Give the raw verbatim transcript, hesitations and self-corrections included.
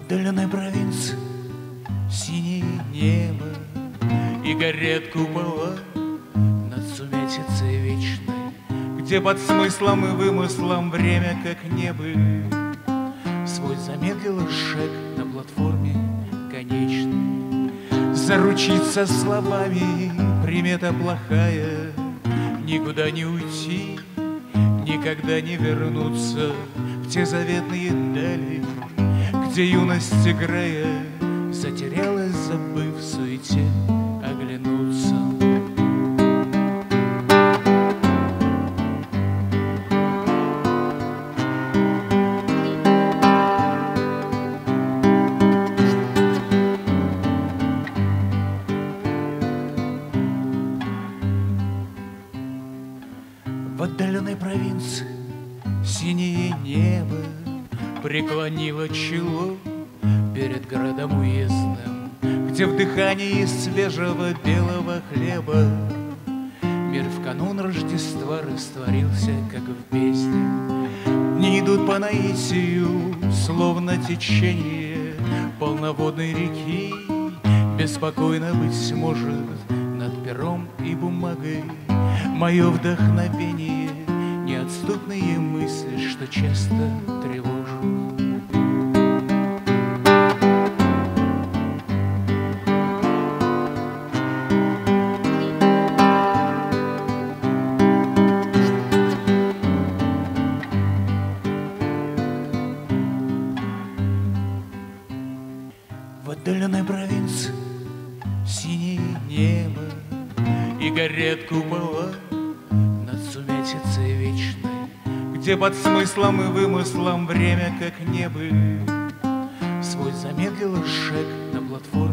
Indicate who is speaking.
Speaker 1: отдаленной провинции синее небо и горят купола над сумятицей вечной, где под смыслом и вымыслом время как небы свой замедлил шаг на платформе конечной. Заручиться словами примета плохая, никуда не уйти, никогда не вернуться в те заветные дали, где юность, играя, затерялась, забыв в суете оглянуться. В отдаленной провинции синее небо преклонило чело перед городом уездным, где в дыхании свежего белого хлеба мир в канун Рождества растворился, как в бездне. Дни идут по наитию, словно течение полноводной реки. Беспокойно, быть может, над пером и бумагой мое вдохновение, неотступные мысли, что часто тревожат. В отдаленной провинции синее небо и горят купола над сумятицей вечной, где под смыслом и вымыслом время как небы свой замедлил шаг на платформе